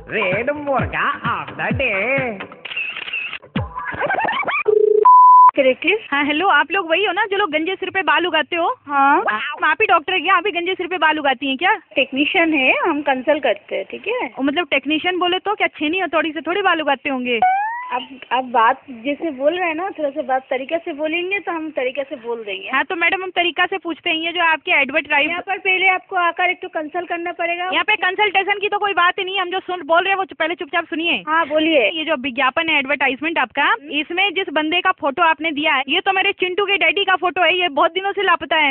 Red मुर्गा of the day. हाँ hello, आप लोग वही हो ना जो लोग गंजे सिर पे बाल उगाते हो? हाँ, आप ही डॉक्टर है क्या? आप ही गंजे सिर पे बाल उगाती हैं क्या? टेक्नीशियन है, हम कंसल्ट करते हैं, ठीक है। मतलब टेक्नीशियन बोले तो क्या छेनी हथौड़ी से थोड़ी बाल उगाते होंगे? अब बात जैसे बोल रहे हैं ना, थोड़ा सा बात तरीके से बोलेंगे तो हम तरीके से बोल देंगे। हाँ तो मैडम हम तरीका से पूछते हैं, ये जो आपके एडवर्टाइज यहाँ पर पहले आपको आकर एक तो कंसल्ट करना पड़ेगा। यहाँ पे कंसल्टेशन की तो कोई बात ही नहीं है, हम जो बोल रहे हैं वो पहले चुपचाप सुनिए। हाँ बोलिए। ये जो विज्ञापन है, एडवर्टाइजमेंट आपका, इसमें जिस बंदे का फोटो आपने दिया है, ये तो मेरे चिंटू के डैडी का फोटो है। ये बहुत दिनों से लापता है।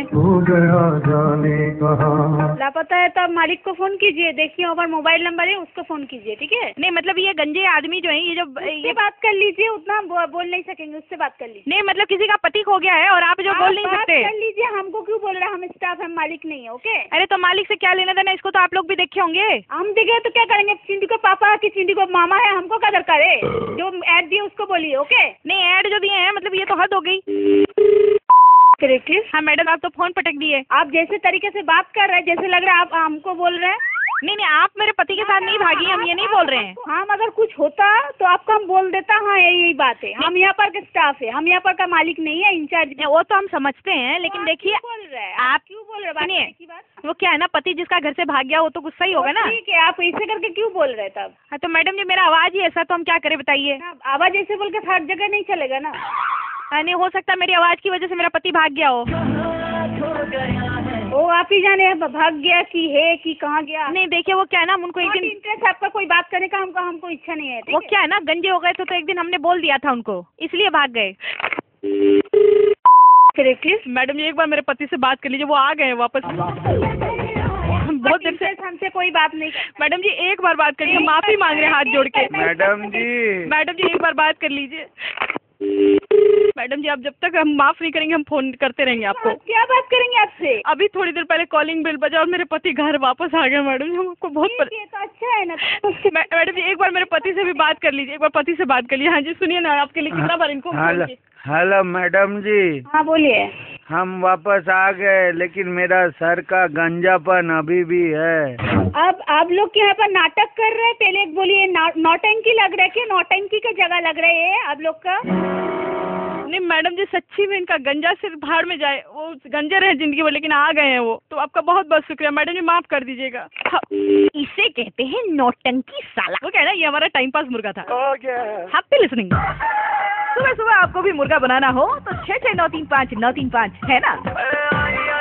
लापता है तो आप मालिक को फोन कीजिए, देखिए और मोबाइल नंबर है, उसको फोन कीजिए, ठीक है। नहीं मतलब ये गंजे आदमी जो है, ये जो ये बात कर लीजिए, उतना बोल नहीं सकेंगे, उससे बात कर लीजिए। नहीं मतलब किसी का पति खो गया है और आप जो बोल नहीं सकते। कर लीजिए, हमको क्यों बोल रहे हैं? हम स्टाफ है, मालिक नहीं है, ओके। अरे तो मालिक से क्या लेना देना, इसको तो आप लोग भी देखे होंगे। हम देखे तो क्या करेंगे? चिंटू को पापा की चिंटू को मामा है, हमको क्या दरकार है? जो ऐड दिए उसको बोलिए, ओके। नहीं ऐड जो दिए हैं, मतलब ये तो हद हो गई। हाँ मैडम, आप तो फोन पटक दिए। आप जैसे तरीके से बात कर रहे हैं, जैसे लग रहा है आप हमको बोल रहे हैं। नहीं नहीं, आप मेरे पति के साथ नहीं भागी, हम ये नहीं बोल रहे हैं। हाँ अगर कुछ होता तो आपको हम बोल देता। हाँ यही बात है, हम यहाँ पर के स्टाफ है, हम यहाँ पर का मालिक नहीं है, इंचार्ज। वो तो हम समझते हैं, लेकिन देखिए बोल रहे हैं आप क्यों बोल रहे हैं? वो क्या है ना, पति जिसका घर से भाग गया वो तो गुस्सा ही होगा ना। ठीक है, आप ऐसे करके क्यों बोल रहे तब? हाँ तो मैडम जी मेरा आवाज ही ऐसा, तो हम क्या करें बताइए। आवाज ऐसे बोल के हर जगह नहीं चलेगा ना। नहीं हो सकता मेरी आवाज की वजह से मेरा पति भाग गया हो। वो आप ही जाने भाग गया कि है कि कहाँ गया। नहीं देखिए वो क्या है ना, हम उनको एक दिन इंटरेस्ट आपका कोई बात करने का हमको इच्छा नहीं है। वो क्या है ना, गंजे हो गए थे तो एक दिन हमने बोल दिया था उनको, इसलिए भाग गए। मैडम जी एक बार मेरे पति से बात कर लीजिए, वो आ गए वापस। बहुत देर से हमसे कोई बात नहीं। मैडम जी एक बार बात करिए, माफी मांग रहे हैं हाथ जोड़ के। मैडम जी एक बार बात कर लीजिए। मैडम जी आप जब तक हम माफ नहीं करेंगे, हम फोन करते रहेंगे आपको। क्या बात करेंगे आपसे? अभी थोड़ी देर पहले कॉलिंग बेल बजा और मेरे पति घर वापस आ गए। मैडम जी हम आपको बहुत ये तो अच्छा है ना। मैडम जी एक बार मेरे पति से भी बात कर लीजिए, एक बार पति से बात कर लीजिए। हाँ जी सुनिए ना, आपके लिए कितना बार इनको। Hello madam ji. हाँ बोलिए। हम वापस आ गए, लेकिन मेरा सर का गंजापन अभी भी है। अब आप लोग यहाँ पर नाटक कर रहे हैं, पहले एक बोलिए। नौटंकी लग रहा है कि नौटंकी का जगह लग रही है आप लोग का? नहीं मैडम जी सच्ची में इनका गंजा सिर्फ भाड़ में जाए, वो गंजे रहे जिंदगी भर, लेकिन आ गए हैं वो। तो आपका बहुत बहुत शुक्रिया मैडम जी, माफ कर दीजिएगा। इसे कहते हैं नौटंकी साला। वो क्या है ना, ये हमारा टाइम पास मुर्गा था। Happy listening. सुबह सुबह आपको भी मुर्गा बनाना हो तो 66935935 है ना।